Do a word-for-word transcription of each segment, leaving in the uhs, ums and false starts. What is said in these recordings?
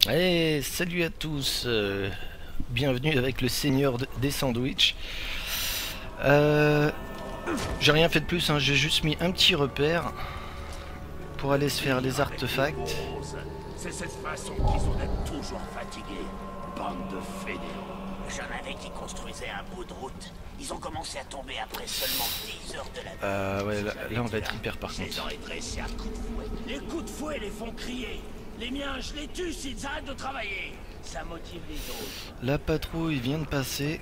Et salut à tous, euh, bienvenue avec le Seigneur des Sandwichs. Euh, j'ai rien fait de plus, hein, j'ai juste mis un petit repère pour aller se faire les artefacts. C'est cette façon qu'ils ont d'être toujours fatigués. Bande de fédéraux. J'en avais qui construisaient un bout de route. Ils ont commencé à tomber après seulement dix heures de la nuit. Euh, ouais, là, là on va être hyper par Je les contre. aurais dressés à coups de fouet. Les coups de fouet les font crier. Les miens, je les tue s'ils arrêtent de travailler. Ça motive les autres. La patrouille vient de passer.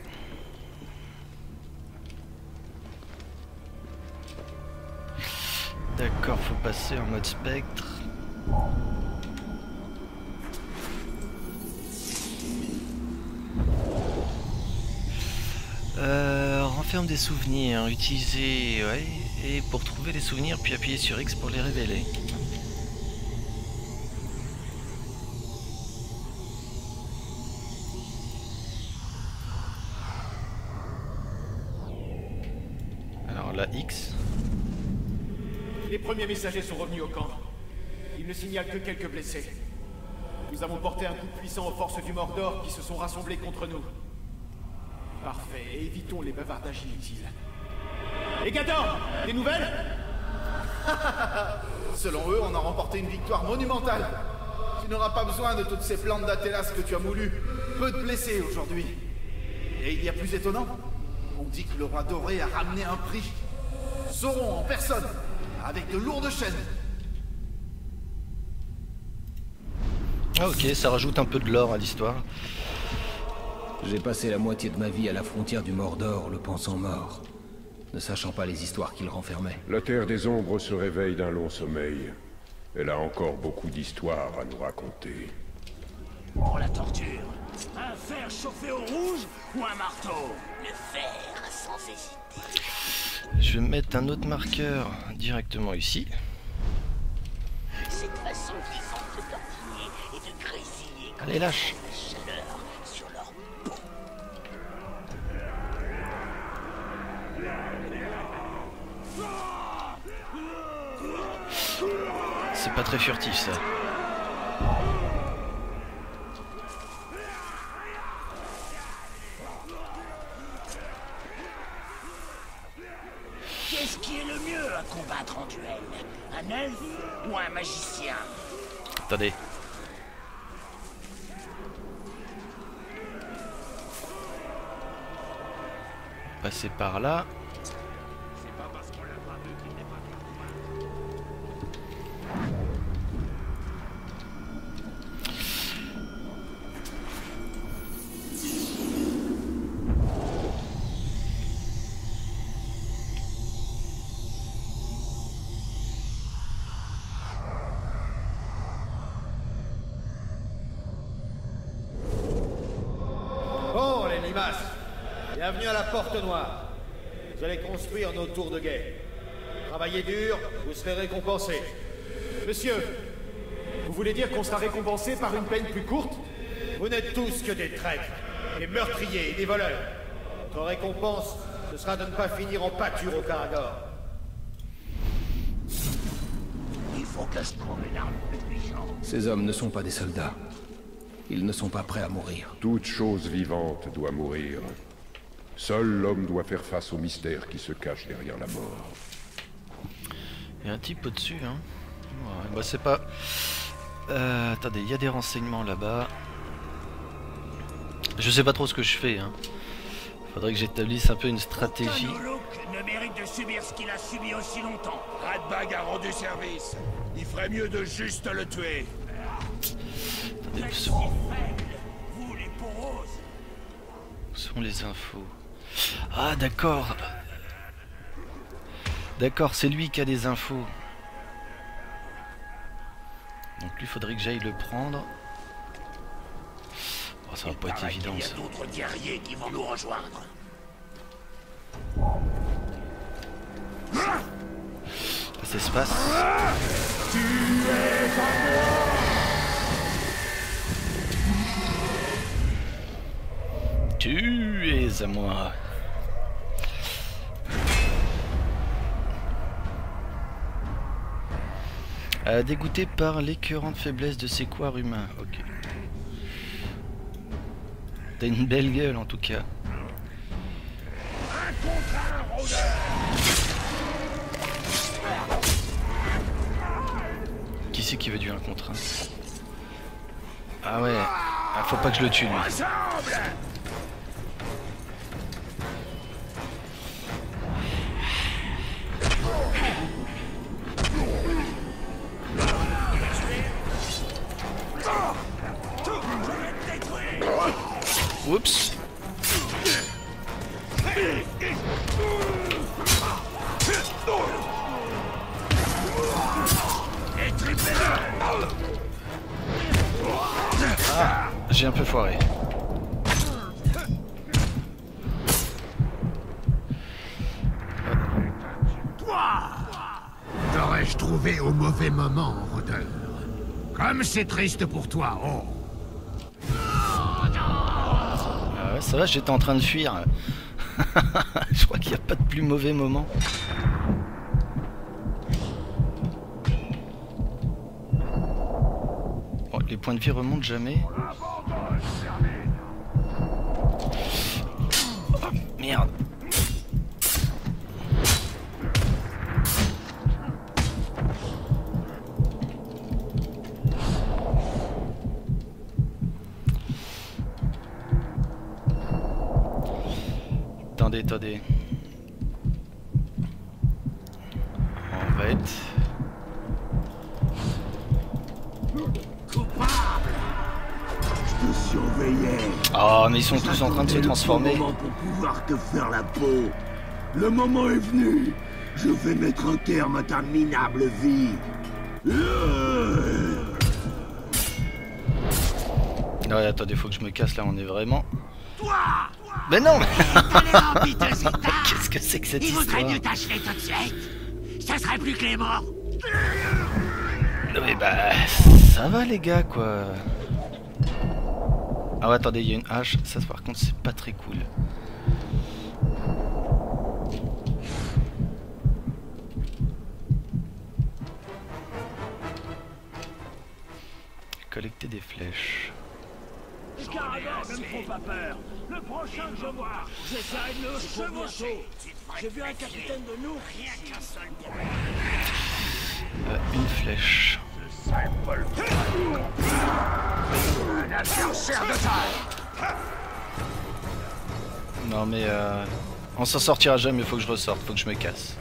D'accord, faut passer en mode spectre. Euh, renferme des souvenirs, utiliser, ouais, et pour trouver les souvenirs, puis appuyer sur X pour les révéler. Alors là, X. Les premiers messagers sont revenus au camp. Ils ne signalent que quelques blessés. Nous avons porté un coup puissant aux forces du Mordor qui se sont rassemblées contre nous. Parfait, et évitons les bavardages inutiles. Et Gador, des nouvelles? Selon eux, on a remporté une victoire monumentale. Tu n'auras pas besoin de toutes ces plantes d'Athélas que tu as moulues. Peu de blessés aujourd'hui. Et il y a plus étonnant. On dit que le roi doré a ramené un prix. Sauron en personne, avec de lourdes chaînes. Ah ok, ça rajoute un peu de lore à l'histoire. J'ai passé la moitié de ma vie à la frontière du Mordor, le pensant mort, ne sachant pas les histoires qu'il renfermait. La Terre des Ombres se réveille d'un long sommeil. Elle a encore beaucoup d'histoires à nous raconter. Pour la torture, un fer chauffé au rouge ou un marteau? Le fer, sans hésiter. Je vais mettre un autre marqueur directement ici. Cette façon qu'ils ont de tortiller et de grésiller comme Allez, lâche. la chaleur sur leur peau. C'est pas très furtif ça. Qu'est-ce qui est le mieux à combattre en duel? Un elfe ou un magicien? Attendez. Passer par là. Bon, les limaces. Bienvenue à la Porte Noire. Vous allez construire nos tours de guet. Travaillez dur, vous serez récompensés. Monsieur, vous voulez dire qu'on sera récompensé par une peine plus courte? Vous n'êtes tous que des traîtres, des meurtriers et des voleurs. Votre récompense, ce sera de ne pas finir en pâture au Caragor. Il faut que je trouve une arme plus puissante. Ces hommes ne sont pas des soldats. Ils ne sont pas prêts à mourir. Toute chose vivante doit mourir. Seul l'homme doit faire face au mystère qui se cache derrière la mort. Il y a un type au-dessus, hein. Ouais, bah c'est pas... Euh, attendez, il y a des renseignements là-bas. Je sais pas trop ce que je fais, hein. Faudrait que j'établisse un peu une stratégie. Aucun Olok ne mérite de subir ce qu'il a subi aussi longtemps. Radbag a rendu service. Il ferait mieux de juste le tuer. Attendez, Vous où êtes si sont, faibles, vous les peaux roses. où sont les infos? Ah d'accord. D'accord, c'est lui qui a des infos. Donc lui, faudrait que j'aille le prendre. Oh, ça va pas être Paraît qu'il évident y a ça. d'autres guerriers qui vont nous rejoindre. Ça se passe. Tu es à moi. Euh, dégoûté par l'écœurante faiblesse de ses couards humains. Ok. T'as une belle gueule en tout cas. Un contre un, rôdeur. Qui c'est qui veut du un contre un? Ah ouais, ah, faut pas que je le tue lui. Ensemble. Oups. Ah, j'ai un peu foiré. T'aurais-je trouvé au mauvais moment, rôdeur? Comme c'est triste pour toi, oh. Ah ouais, ça va, j'étais en train de fuir. Je crois qu'il n'y a pas de plus mauvais moment. Bon, les points de vie remontent jamais. Oh, merde. Attendez, attendez. On va être... Je te surveillais. Oh, mais ils sont tous en train de se transformer. Le moment pour pouvoir te faire la peau. Le moment est venu. Je vais mettre un terme à ta minable vie. Non, ouais, attendez, faut que je me casse là, on est vraiment... Toi Mais non mais... Qu'est-ce Qu'est-ce que c'est que cette Il histoire? vaudrait mieux t'achever tout de suite. Ça serait plus Clément. Non mais bah... Ça va les gars, quoi. Ah ouais, attendez, il y a une hache. Ça, par contre, c'est pas très cool. Collecter des flèches. Les caravans ne me font pas peur. Le prochain que je vois, j'essaierai de le chevaucher. J'ai vu un capitaine de nous. Rien qu'un seul point. Euh, une flèche. Un adversaire de taille. Non mais euh... on s'en sortira jamais, faut que je ressorte, faut que je me casse.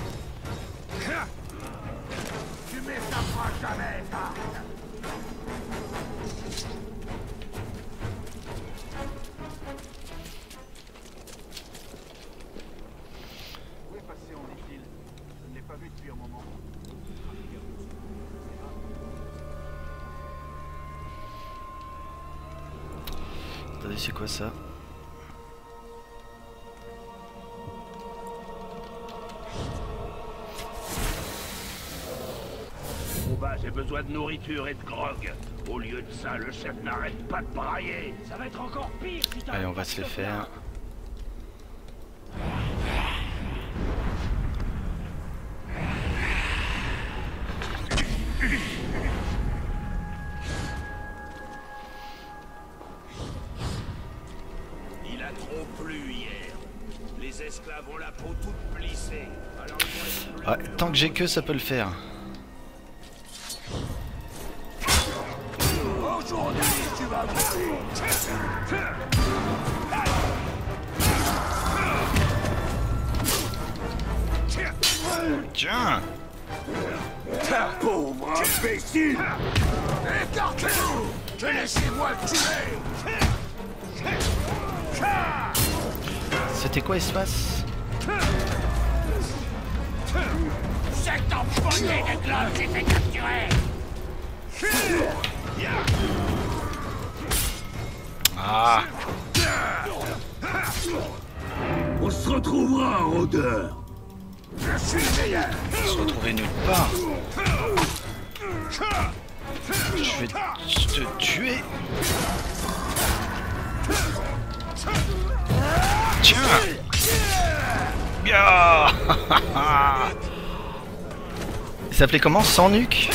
Tu m'échapperas jamais, Tarn. Où est passé en est-il? Je ne l'ai pas vu depuis un moment. Attendez, c'est quoi ça? Bon bah, j'ai besoin de nourriture et de grog. Au lieu de ça, le chef n'arrête pas de brailler. Ça va être encore pire si t'as... Allez, on va se les faire. Il a trop plu hier. Les esclaves ont la peau toute plissée. Alors ils vont être Ouais, tant que j'ai que ça peut le faire. Aujourd'hui, tu vas mourir. Tiens! Pauvre imbécile. Écartez-vous! Et laissez-moi le tuer! C'était quoi espace? Cet empoigné de globe s'est fait capturer. Ah! On se retrouvera, rôdeur. Je suis le meilleur! Se retrouver nulle part. Je vais te tuer. Tiens! Bien! Il s'appelait comment? Sans nuque?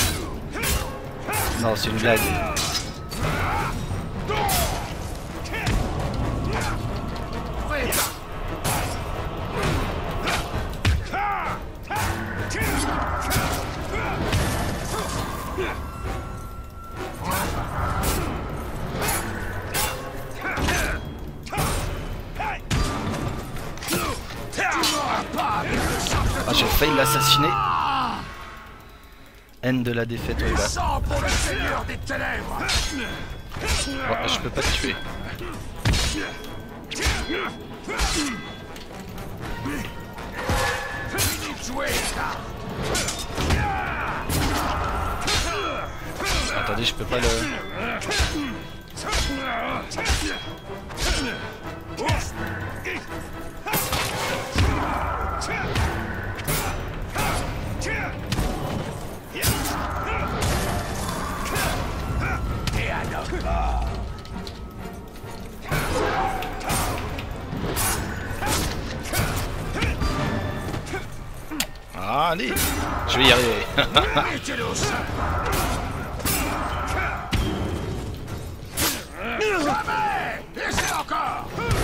Non, c'est une blague. failli l'assassiner. Haine de la défaite, ouais, bah. Pour le seigneur des ténèbres. Bon, je peux pas te tuer. Attendez, je peux pas le... Ah, allez, je vais y arriver. Laissez encore.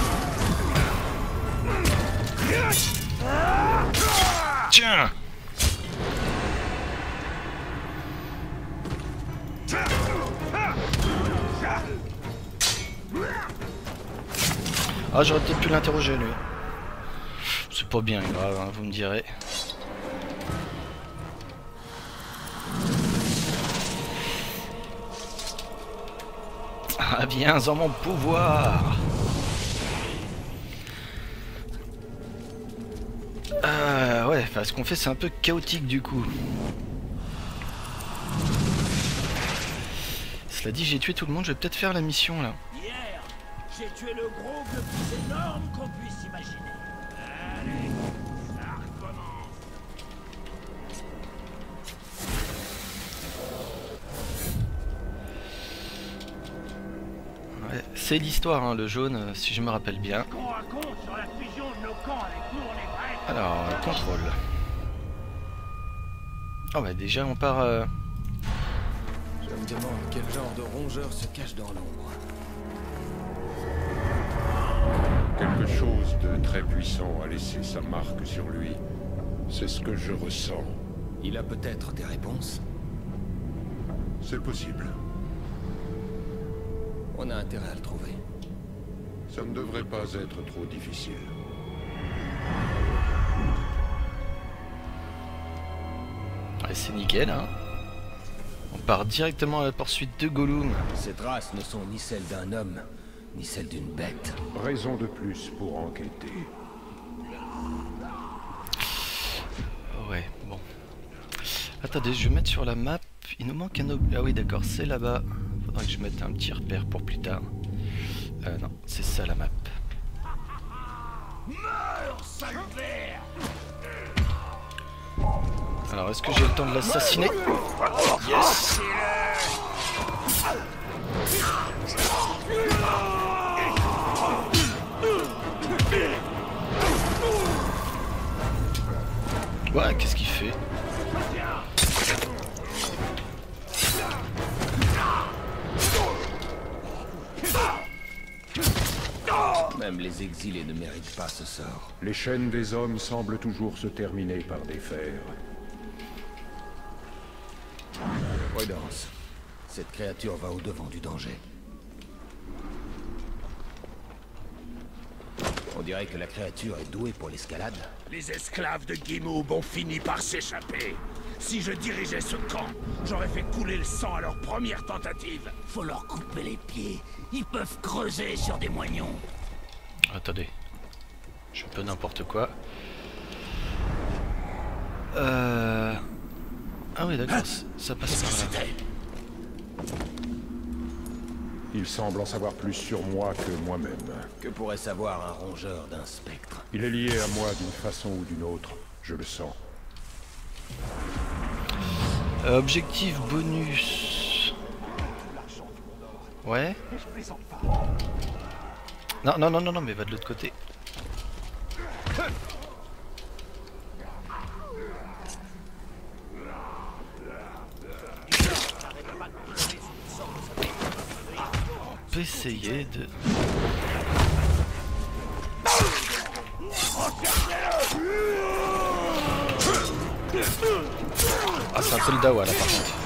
Tiens. Ah, j'aurais peut-être pu l'interroger lui. C'est pas bien grave, hein, vous me direz. Ah, viens en mon pouvoir. Euh, ouais, enfin, ce qu'on fait c'est un peu chaotique du coup. Cela dit, j'ai tué tout le monde, je vais peut-être faire la mission là. Hier, j'ai tué le gros le plus énorme qu'on puisse imaginer. Allez, ça recommence. Ouais, c'est l'histoire, hein, le jaune, euh, si je me rappelle bien. Qu'on raconte sur la fusion de nos camps avec nous, on est vrai. Alors, euh, contrôle. Oh bah déjà on part... Euh... Je me demande quel genre de rongeur se cache dans l'ombre. Quelque chose de très puissant a laissé sa marque sur lui. C'est ce que je ressens. Il a peut-être des réponses. C'est possible. On a intérêt à le trouver. Ça ne devrait pas être trop difficile. Ouais, c'est nickel, hein. On part directement à la poursuite de Gollum. Ces traces ne sont ni celles d'un homme, ni celles d'une bête. Raison de plus pour enquêter. Ouais, bon. Attendez, je vais mettre sur la map. Il nous manque un objet. Ah oui, d'accord, c'est là-bas. Faudra que je mette un petit repère pour plus tard. Euh, non, c'est ça la map. Alors, est-ce que j'ai le temps de l'assassiner? Yes! Ouais, qu'est-ce qu'il fait? Même les exilés ne méritent pas ce sort. Les chaînes des hommes semblent toujours se terminer par des fers. Prudence. Cette créature va au-devant du danger. On dirait que la créature est douée pour l'escalade. Les esclaves de Guimauve ont fini par s'échapper. Si je dirigeais ce camp, j'aurais fait couler le sang à leur première tentative. Faut leur couper les pieds. Ils peuvent creuser sur des moignons. Attendez. Je peux n'importe quoi. Euh... Ah oui, d'accord, ça passe par là. Il semble en savoir plus sur moi que moi-même. Que pourrait savoir un rongeur d'un spectre? Il est lié à moi d'une façon ou d'une autre. Je le sens. Euh, objectif bonus. Ouais. Non, non, non, non, non, mais va de l'autre côté. On peut essayer de... Ah, c'est un peu le dawa là par contre.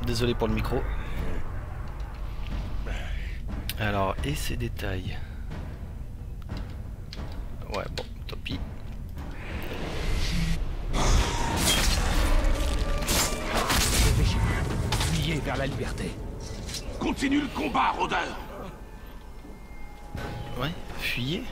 Désolé pour le micro. Alors, et ces détails. Ouais, bon, tant pis. Fuyez vers la liberté. Continue le combat, rôdeur. Ouais, fuyez.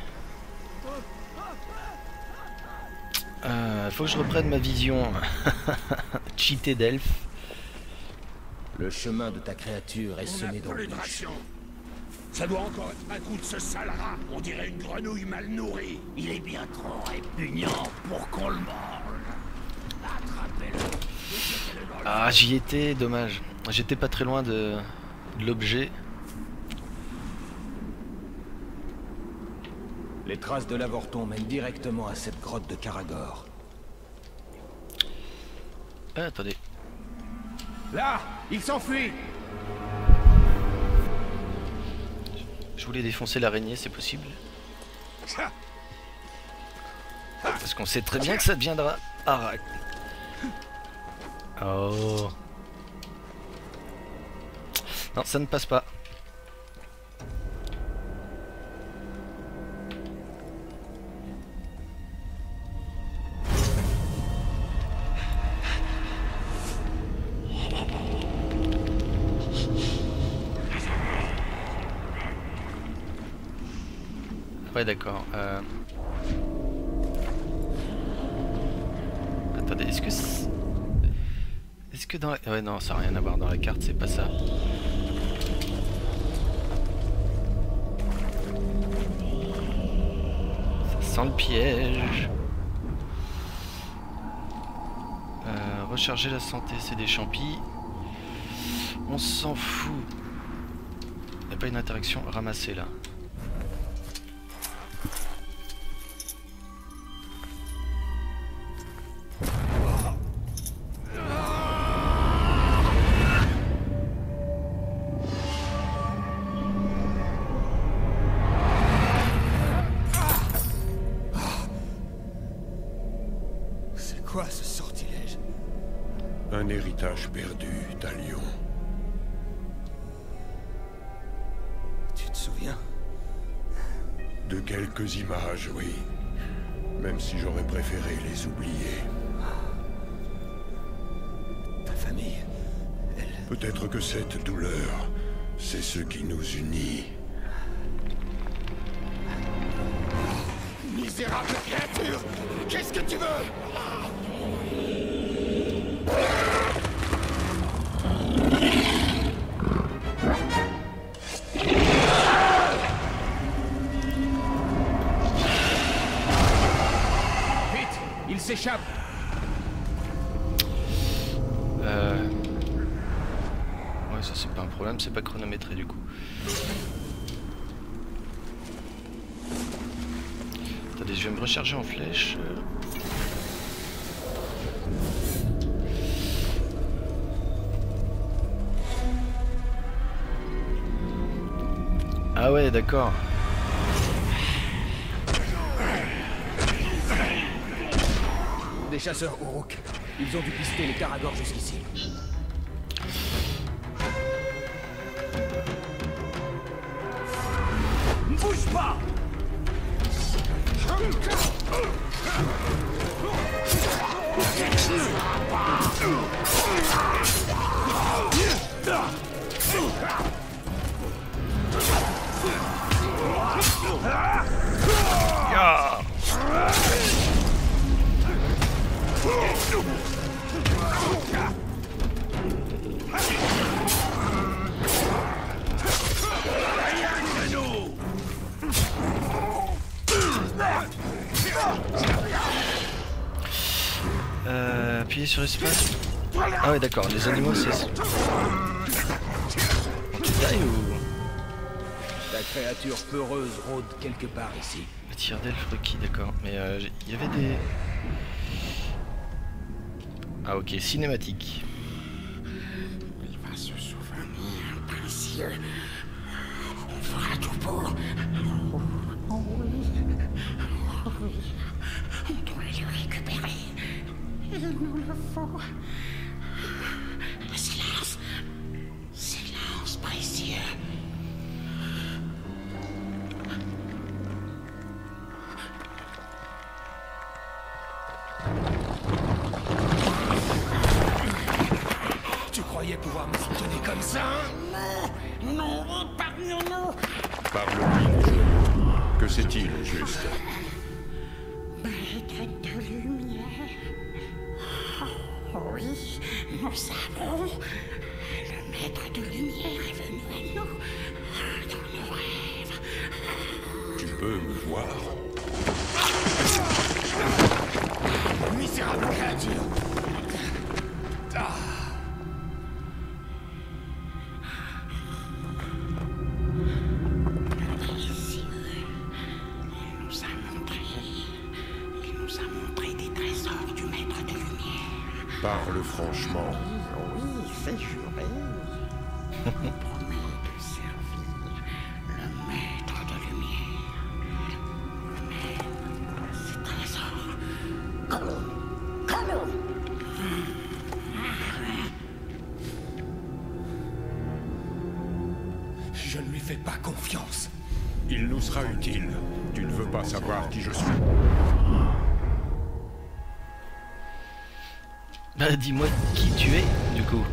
Euh, faut que je reprenne ma vision cheatée d'elfe. Le chemin de ta créature est semé d'embûches. Ça doit encore être un coup de ce sale rat. On dirait une grenouille mal nourrie. Il est bien trop répugnant pour qu'on le mange. Attrapez-le. Ah, j'y étais, dommage. J'étais pas très loin de, de l'objet. Les traces de l'avorton mènent directement à cette grotte de Karagor. Ah, attendez. Là, il s'enfuit. Je voulais défoncer l'araignée, c'est possible? Parce qu'on sait très bien que ça deviendra Arak. Oh. Non, ça ne passe pas. Ouais, d'accord. Euh... Attendez, est-ce que c'est... Est-ce que dans la... Ouais, non, ça n'a rien à voir dans la carte, c'est pas ça. Ça sent le piège. Euh, recharger la santé, c'est des champis. On s'en fout. Il n'y a pas une interaction ramassée là. Quoi ce sortilège? Un héritage perdu, Talion. Tu te souviens? De quelques images, oui. Même si j'aurais préféré les oublier. Ta famille, elle... Peut-être que cette douleur, c'est ce qui nous unit. Misérable créature! Qu'est-ce que tu veux? Vite! Il s'échappe! Euh... Ouais, ça c'est pas un problème, c'est pas chronométré du coup. Attendez, je vais me recharger en flèche. Ah ouais, d'accord. Des chasseurs Uruk. Ils ont dû pister les Karagor jusqu'ici. Ne bouge pas! Yeah. Euh, appuyer sur espace. Ah ouais, d'accord, les animaux c'est... Tu tailles ou... La créature peureuse rôde quelque part ici. Le tir d'elfe requis, d'accord. Mais il euh, y avait des... Ah ok, cinématique. Il va se souvenir d'un ciel. On fera tout pour... On doit le récupérer. Il nous le faut. Silence. fonctionner comme ça, hein? Non, non, épargnons-nous. Parle-lui du jeu. Que c'est-il, au juste? Maître de lumière. Oh, oui, nous savons. Le maître de lumière est venu à nous dans nos rêves. Tu peux me voir? Misérable créature! Ah. Précieux. Il nous a montré. Il nous a montré des trésors du maître de lumière. Parle franchement. Oui, c'est juré. On promet de servir le maître de lumière. Mais ces trésors. Gollum! Gollum! Je ne lui fais pas confiance. Il nous sera utile. Tu ne veux pas savoir qui je suis? Bah dis-moi qui tu es, du coup.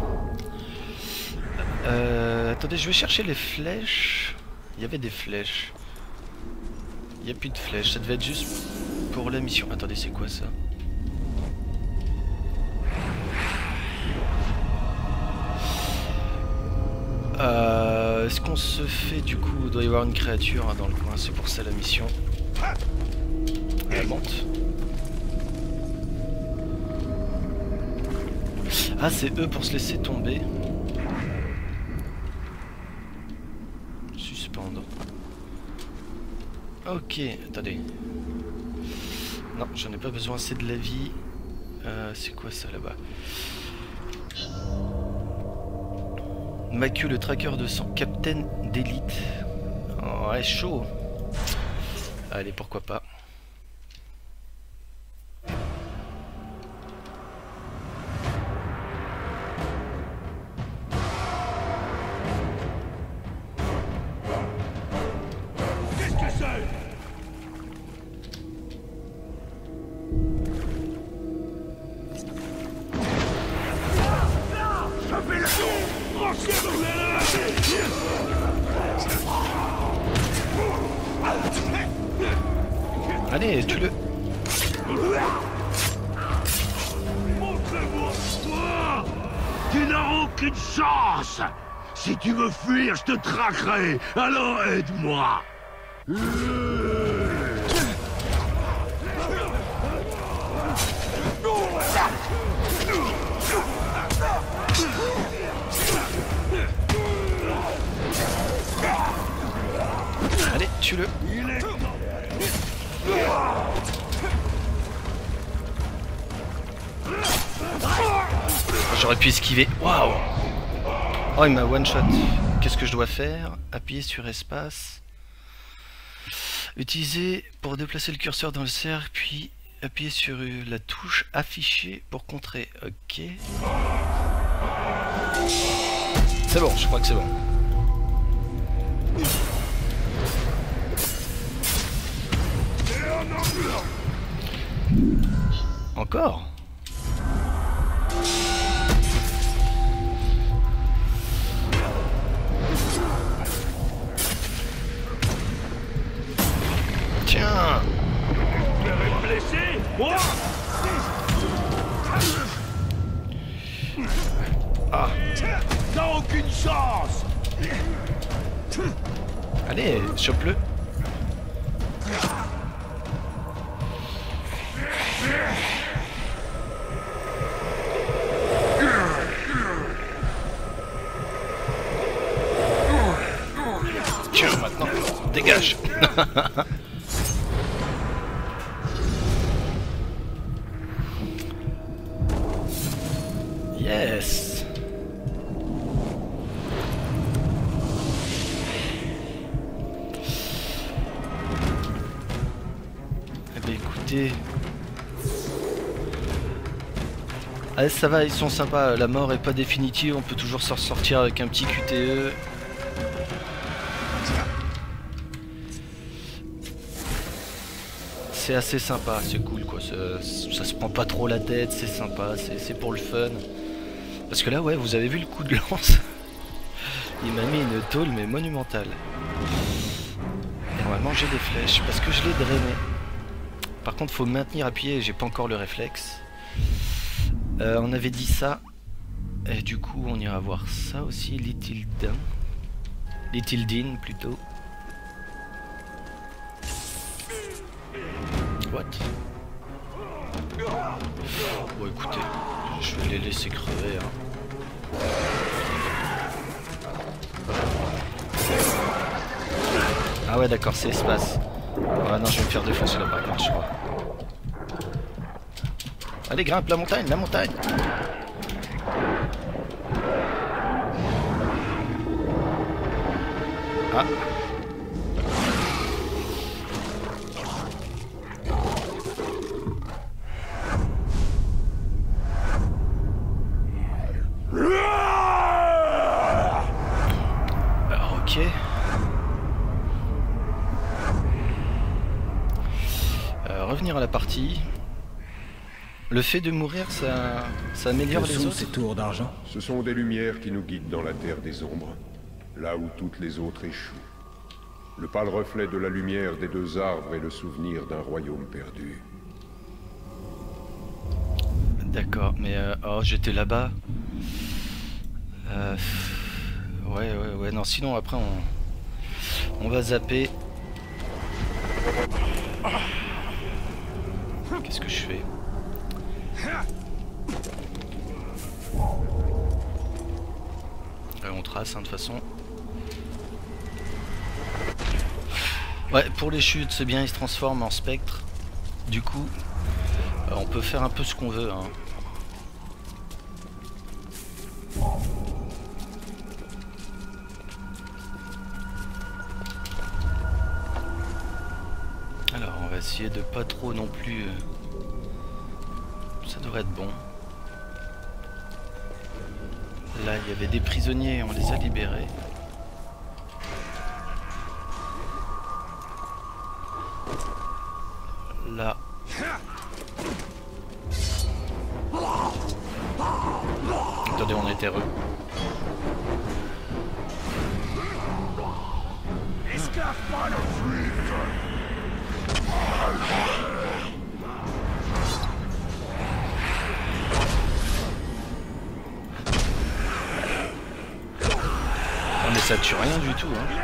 Euh, attendez, je vais chercher les flèches. Il y avait des flèches. Il n'y a plus de flèches, ça devait être juste pour la mission. Attendez, c'est quoi ça? Euh, Est-ce qu'on se fait du coup? Il doit y avoir une créature hein, dans le coin, c'est pour ça la mission. Elle monte. Ah, c'est eux pour se laisser tomber. Suspendre. Ok, attendez. Non, j'en ai pas besoin, c'est de la vie. Euh, c'est quoi ça là-bas? Macu, le tracker de sang, capitaine d'élite. Oh, ouais, chaud. Allez, pourquoi pas. Qu'est-ce que c'est? Allez, tue-le. Montre-moi toi! Tu n'as aucune chance! Si tu veux fuir, je te traquerai! Alors aide-moi! Allez, tue-le. J'aurais pu esquiver. Waouh! Oh, il m'a one shot. Qu'est-ce que je dois faire? Appuyer sur espace. Utiliser pour déplacer le curseur dans le cercle, puis appuyer sur la touche afficher pour contrer. Ok. C'est bon, je crois que c'est bon. Encore? Tiens! Blessé? Moi? Ah! T'as aucune chance! Allez, chope-le! Tiens, maintenant, dégage! Yes! Eh bien écoutez... Allez, ça va, ils sont sympas, la mort est pas définitive, on peut toujours s'en sortir avec un petit Q T E. C'est assez sympa, c'est cool quoi, ça, ça se prend pas trop la tête, c'est sympa, c'est pour le fun. Parce que là, ouais, vous avez vu le coup de lance. Il m'a mis une tôle, mais monumentale. Et normalement, j'ai des flèches, parce que je l'ai drainé. Par contre, faut maintenir appuyé, j'ai pas encore le réflexe. Euh, on avait dit ça. Et du coup, on ira voir ça aussi, Little Din. Little Din, plutôt. What? Bon, écoutez, je vais les laisser crever, hein. Ah ouais, d'accord, c'est espace. Ah non, je vais me faire défoncer là par contre, je crois. Allez, grimpe la montagne, la montagne. Ah. Alors, ok. Euh, revenir à la partie. Le fait de mourir, ça, ça améliore les autres. Ces tours d'argent. Ce sont des lumières qui nous guident dans la terre des ombres, là où toutes les autres échouent. Le pâle reflet de la lumière des deux arbres est le souvenir d'un royaume perdu. D'accord, mais euh, oh, j'étais là-bas. Euh, ouais, ouais, ouais. Non, sinon après on, on va zapper. Qu'est-ce que je fais? Là, on trace, hein, de toute façon. Ouais, pour les chutes, c'est bien, ils se transforment en spectre. Du coup, euh, on peut faire un peu ce qu'on veut, hein. Alors, on va essayer de pas trop non plus... Euh... Ça devrait être bon. Là, il y avait des prisonniers, on les a libérés. Là. Attendez, on était heureux. Esclave pas la fuite. Oh, mais ça tue rien du tout, hein.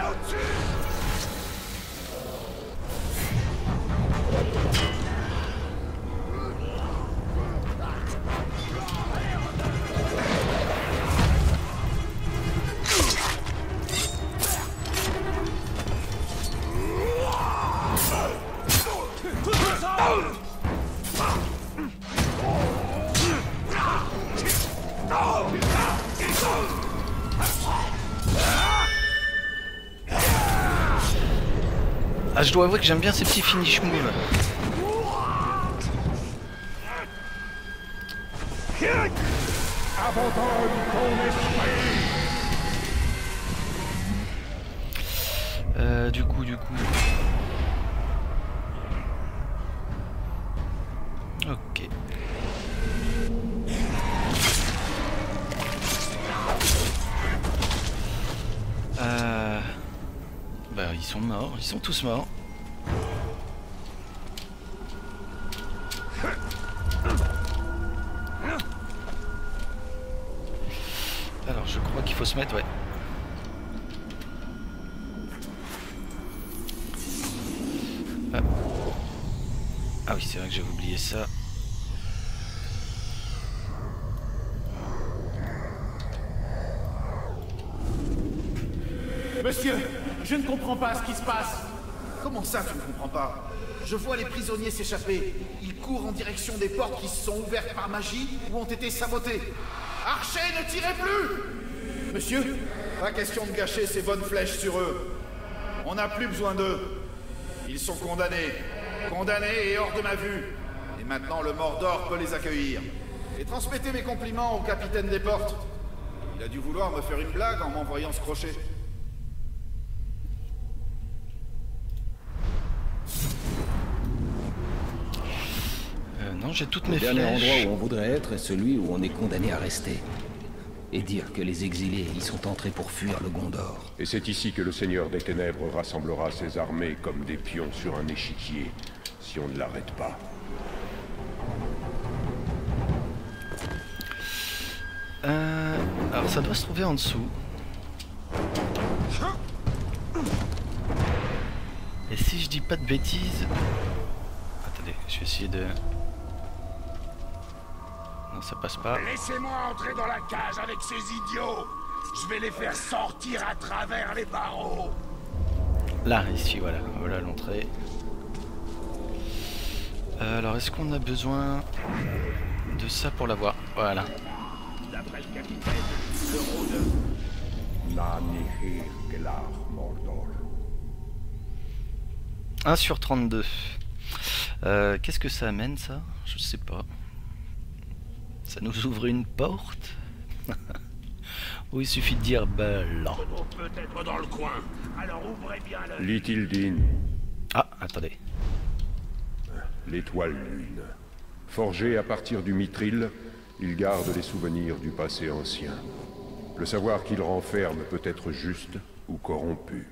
Ah, je dois avouer que j'aime bien ces petits finish moves. Euh, du coup, du coup. Ok. Euh... Bah, ils sont morts, ils sont tous morts. Alors, je crois qu'il faut se mettre, ouais. Ah, ah oui, c'est vrai que j'avais oublié ça. Monsieur, je ne comprends pas ce qui se passe. Comment ça, tu ne comprends pas? Je vois les prisonniers s'échapper. Ils courent en direction des portes qui se sont ouvertes par magie ou ont été sabotées. Archer, ne tirez plus! Monsieur, pas question de gâcher ces bonnes flèches sur eux. On n'a plus besoin d'eux. Ils sont condamnés. Condamnés et hors de ma vue. Et maintenant, le Mordor peut les accueillir. Et transmettez mes compliments au capitaine des portes. Il a dû vouloir me faire une blague en m'envoyant ce crochet. Euh, non, j'ai toutes mes Le flèches. dernier endroit où on voudrait être est celui où on est condamné à rester. et dire que les exilés y sont entrés pour fuir le Gondor. Et c'est ici que le Seigneur des Ténèbres rassemblera ses armées comme des pions sur un échiquier, si on ne l'arrête pas. Euh, alors ça doit se trouver en dessous. Et si je dis pas de bêtises... Attendez, je vais essayer de... Non, ça passe pas. Laissez-moi entrer dans la cage avec ces idiots. Je vais les faire sortir à travers les barreaux. Là, ici, voilà. Voilà l'entrée. Euh, alors, est-ce qu'on a besoin de ça pour l'avoir? Voilà. D'après le capitaine, le rôdeur. un sur trente-deux. Euh, Qu'est-ce que ça amène, ça? Je sais pas. Ça nous ouvre une porte? Ou il suffit de dire blanc. Peut-être dans le coin. Alors ouvrez bien le... Lithildin. Ah, attendez. L'étoile lune. Forgé à partir du mithril, il garde les souvenirs du passé ancien. Le savoir qu'il renferme peut être juste ou corrompu.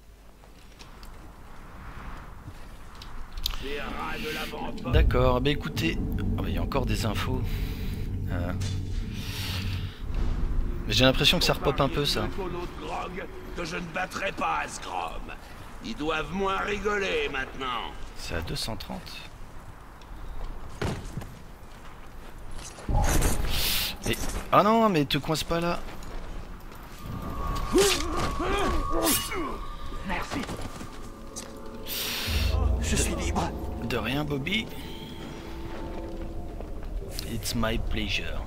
D'accord, bah écoutez, oh, il y a encore des infos. Euh... Mais j'ai l'impression que ça repop un peu ça. Que je ne battrai pas Asgrom. Ils doivent moins rigoler maintenant. C'est à deux cent trente. Et... Ah non, mais te coince pas là. Merci. Je suis libre. De rien, Bobby. It's my pleasure.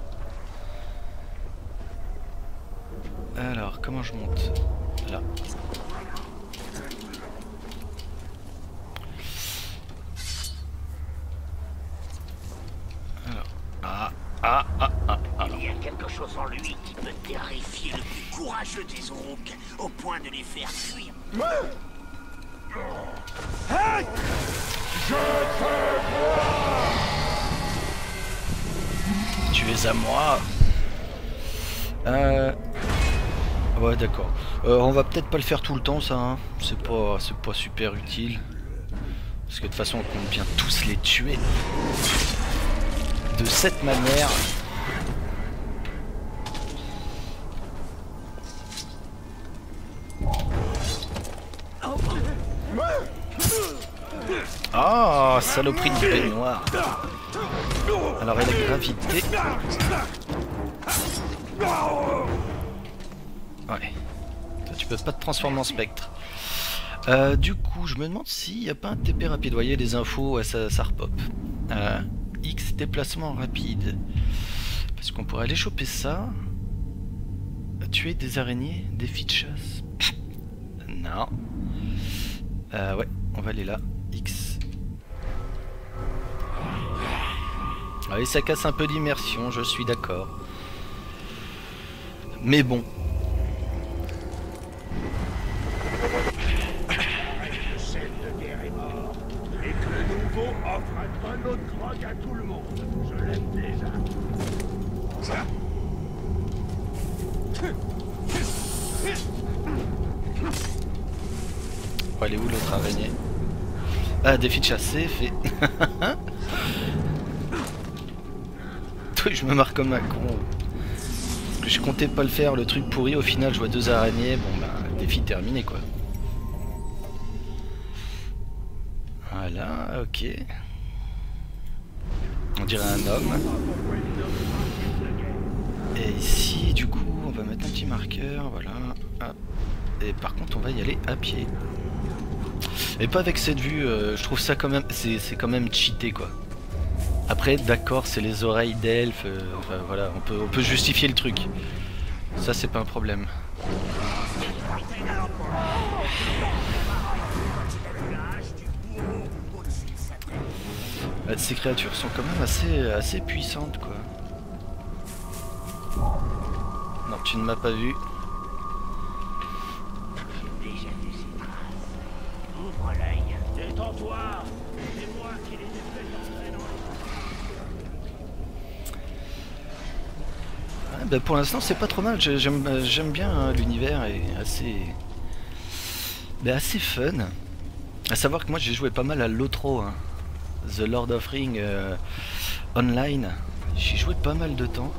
Alors, comment je monte? Là. Alors. Ah, ah, ah, ah, ah. Il y a quelque chose en lui qui peut terrifier le plus courageux des Uruk, au point de les faire fuir. Hey! Je te vois! Tu es à moi. Euh... Ouais, d'accord. Euh, on va peut-être pas le faire tout le temps, ça. Hein. C'est pas, c'est pas super utile. Parce que de toute façon, on compte bien tous les tuer. De cette manière. Ah, oh, saloperie de baignoire. Alors, elle est gravité. Ouais. Toi, tu peux pas te transformer en spectre. Euh, du coup, je me demande s'il n'y a pas un T P rapide. Vous voyez, les infos, ouais, ça, ça repop. Euh, X déplacement rapide. Parce qu'on pourrait aller choper ça. Tuer des araignées, défi de chasse. Non. Euh, ouais, on va aller là. X. Oui, ça casse un peu d'immersion, je suis d'accord. Mais bon. Le chef de guerre est mort. Et que le nouveau offre un tonneau de drogue à tout le monde. Je l'aime déjà. Ça. Oh, elle est où l'autre araignée? Ah, défi de chasse, c'est fait. Toi, je me marre comme un con. Parce que je comptais pas le faire, le truc pourri. Au final, je vois deux araignées. Bon, bah, défi terminé, quoi. Voilà, ok. On dirait un homme. Et ici, du coup, on va mettre un petit marqueur. Voilà. Hop. Et par contre, on va y aller à pied. Et pas avec cette vue, euh, je trouve ça quand même, c'est quand même cheaté quoi. Après, d'accord, c'est les oreilles d'elfe, euh, enfin, voilà, on peut, on peut justifier le truc. Ça, c'est pas un problème. Bah, ces créatures sont quand même assez, assez puissantes quoi. Non, tu ne m'as pas vu. Détends-toi. C'est moi qui les ai fait entrer dans Ah, bah pour l'instant c'est pas trop mal, j'aime j'aime bien hein, l'univers est assez... Bah, assez fun. À savoir que moi j'ai joué pas mal à l'Otro, hein. The Lord of Ring euh, Online. J'ai joué pas mal de temps.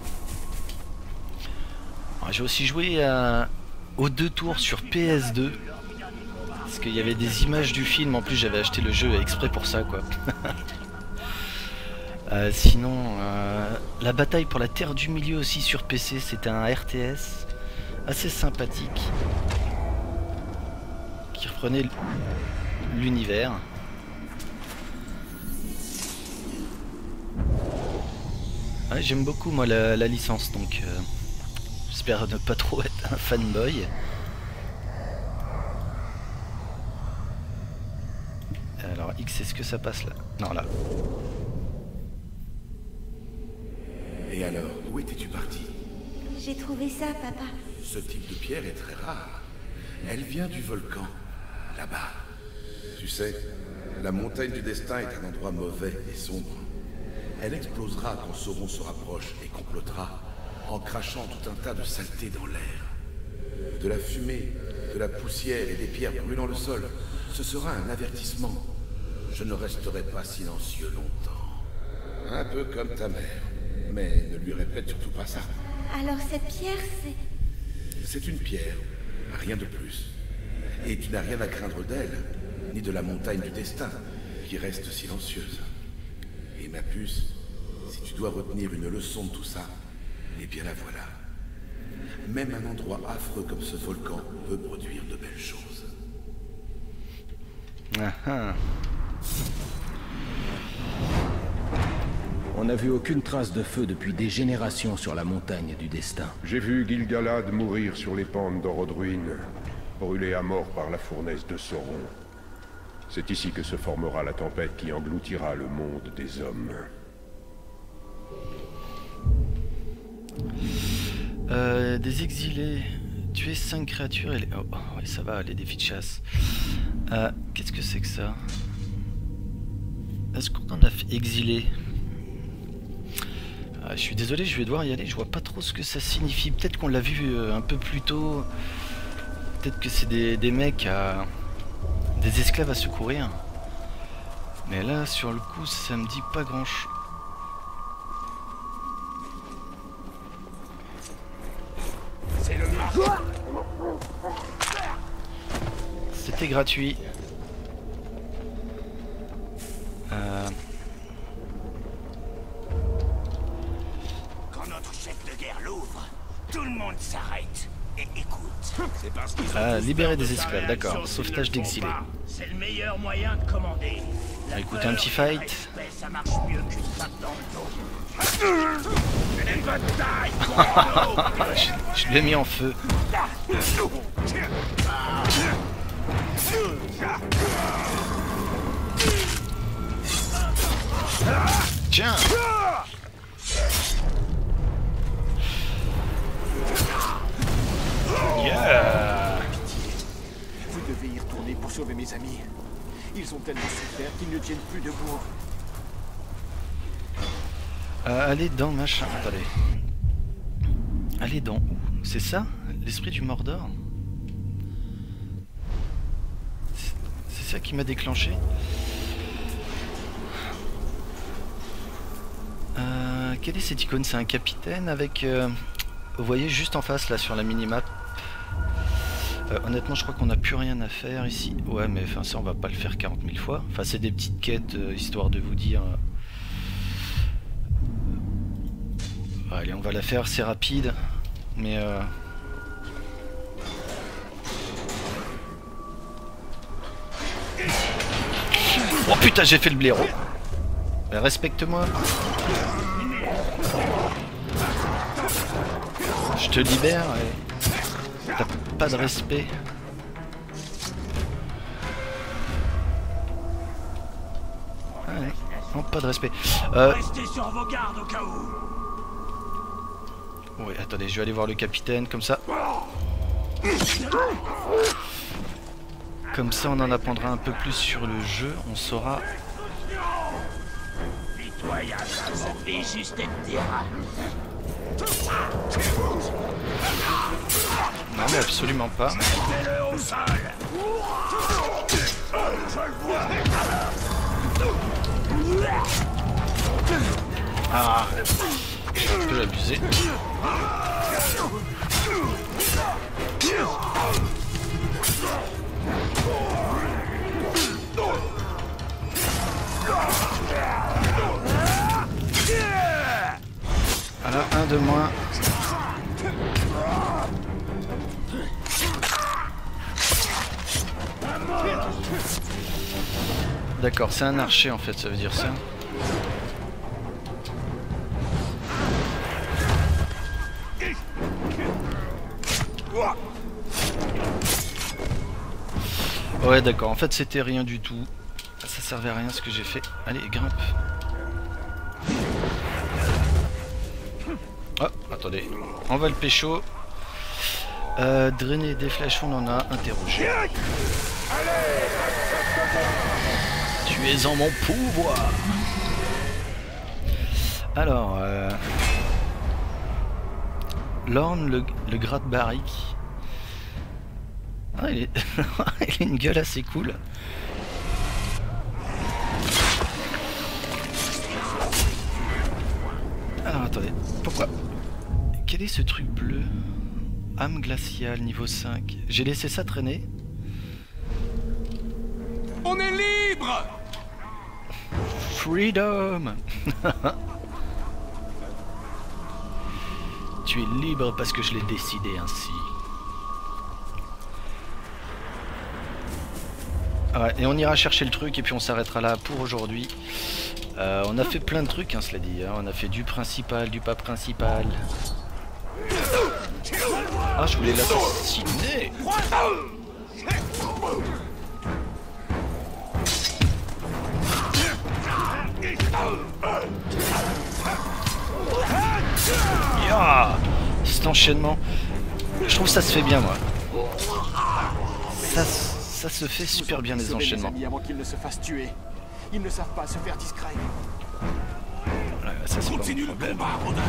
J'ai aussi joué à... aux deux tours sur P S deux. Parce qu'il y avait des images du film, en plus j'avais acheté le jeu exprès pour ça quoi. euh, sinon, euh, la bataille pour la Terre du Milieu aussi sur P C, c'était un R T S assez sympathique. Qui reprenait l'univers. Ouais, j'aime beaucoup moi la, la licence donc euh, j'espère ne pas trop être un fanboy. Alors X, est-ce que ça passe là? Non, là. Et alors, où étais-tu parti? J'ai trouvé ça, papa. Ce type de pierre est très rare. Elle vient du volcan, là-bas. Tu sais, la montagne du destin est un endroit mauvais et sombre. Elle explosera quand Sauron se rapproche et complotera, en crachant tout un tas de saletés dans l'air. De la fumée, de la poussière et des pierres brûlant le sol. Ce sera un avertissement. Je ne resterai pas silencieux longtemps. Un peu comme ta mère. Mais ne lui répète surtout pas ça. Alors cette pierre, c'est... C'est une pierre, rien de plus. Et tu n'as rien à craindre d'elle, ni de la montagne du destin, qui reste silencieuse. Et ma puce, si tu dois retenir une leçon de tout ça, eh bien la voilà. Même un endroit affreux comme ce volcan peut produire de belles choses. Ah ah. On n'a vu aucune trace de feu depuis des générations sur la montagne du destin. J'ai vu Gil-galad mourir sur les pentes d'Orodruin, brûlé à mort par la fournaise de Sauron. C'est ici que se formera la tempête qui engloutira le monde des hommes. Euh, des exilés. Tuer cinq créatures et les... Oh, ouais, ça va, les défis de chasse. Euh, Qu'est-ce que c'est que ça? Est-ce qu'on en a fait exilé? ah, Je suis désolé, je vais devoir y aller. Je vois pas trop ce que ça signifie. Peut-être qu'on l'a vu euh, un peu plus tôt. Peut-être que c'est des, des mecs à... des esclaves à secourir. Mais là, sur le coup, ça me dit pas grand-chose. C'est le C'était gratuit. Euh... Quand notre chef de guerre l'ouvre, tout le monde s'arrête et écoute. C'est parce qu'ils ont Ah, tous libérer peur de des sa esclaves, d'accord. réaction s'ils Sauvetage ne le font d'exilés. pas. C'est le meilleur moyen de commander. La Écoute, peur un petit et le fight. respect, ça marche mieux qu'une tape dans le dos. Une bataille pour le dos. je, je l'ai mis en feu. Tiens. Yeah. Vous devez y retourner pour sauver mes amis. Ils ont tellement souffert qu'ils ne tiennent plus debout. Euh, allez dans machin. Attendez. Allez dans où? C'est ça? L'esprit du Mordor? C'est ça qui m'a déclenché. Euh, quelle est cette icône? C'est un capitaine avec... Euh, vous voyez juste en face là sur la minimap. Euh, honnêtement je crois qu'on n'a plus rien à faire ici. Ouais mais enfin ça on va pas le faire quarante mille fois. Enfin c'est des petites quêtes euh, histoire de vous dire... Euh... Allez on va la faire, c'est rapide. Mais... Euh... Oh putain j'ai fait le blaireau. Respecte-moi. Je te libère et... T'as pas de respect. Ah ouais, non pas de respect. Euh... Restez sur vos gardes au cas où. Oui, attendez, je vais aller voir le capitaine, comme ça. Comme ça on en apprendra un peu plus sur le jeu, on saura... Pitoyable, ça fait juste être terrain. Non mais absolument pas. Mettez-le au sol. Je le vois. Ah, j'ai un peu abusé. Voilà, un de moins. D'accord, c'est un archer en fait, ça veut dire ça. Ouais d'accord, en fait c'était rien du tout. Ça servait à rien ce que j'ai fait. Allez, grimpe. Oh, attendez. On va le pécho. Euh, drainer des flèches, on en a interrogé. Tu es en mon pouvoir. Alors, euh... Lorne, le, le gratte-barrique. Ah, il, est... il a une gueule assez cool. Alors, attendez. Pourquoi? Quel est ce truc bleu? Âme glaciale, niveau cinq. J'ai laissé ça traîner. On est libre. Freedom. Tu es libre parce que je l'ai décidé ainsi. Ouais, et on ira chercher le truc et puis on s'arrêtera là pour aujourd'hui. Euh, on a fait plein de trucs, hein, cela dit. Hein. On a fait du principal, du pas principal. Ah, je voulais l'assassiner. Yeah, cet enchaînement, je trouve que ça se fait bien, moi. Ça, ça se fait super bien, les enchaînements. Avant qu'ils ne se fassent tuer. Ils ne savent pas se faire discret. Ouais, ça c'est pas mon problème.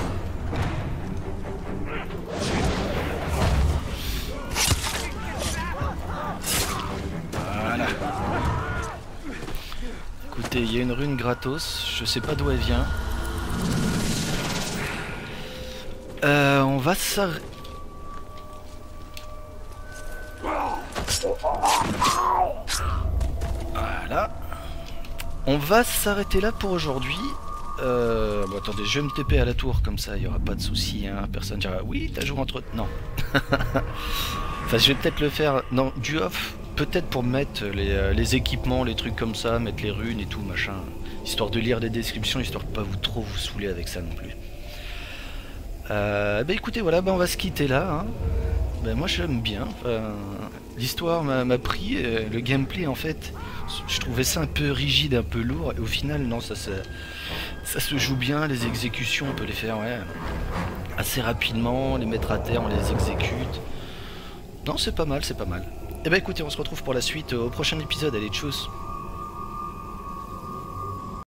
Voilà. Écoutez, il y a une rune gratos, je sais pas d'où elle vient. Euh, on va s'arrêter. Voilà. On va s'arrêter là pour aujourd'hui. Euh, bon, attendez, je vais me T P à la tour, comme ça il n'y aura pas de soucis. Hein. Personne dira oui, t'as joué entre. Non. Enfin, je vais peut-être le faire. Non, du off. Peut-être pour mettre les, euh, les équipements, les trucs comme ça, mettre les runes et tout, machin. Histoire de lire les descriptions, histoire de pas vous trop vous saouler avec ça non plus. Euh, bah écoutez, voilà, bah on va se quitter là. Hein. Bah, moi j'aime bien. Enfin, l'histoire m'a pris, euh, le gameplay en fait, je trouvais ça un peu rigide, un peu lourd. Et au final, non, ça, ça, ça se joue bien. Les exécutions, on peut les faire ouais, assez rapidement, les mettre à terre, on les exécute. Non, c'est pas mal, c'est pas mal. Et bah écoutez, on se retrouve pour la suite au prochain épisode. Allez, tchuss!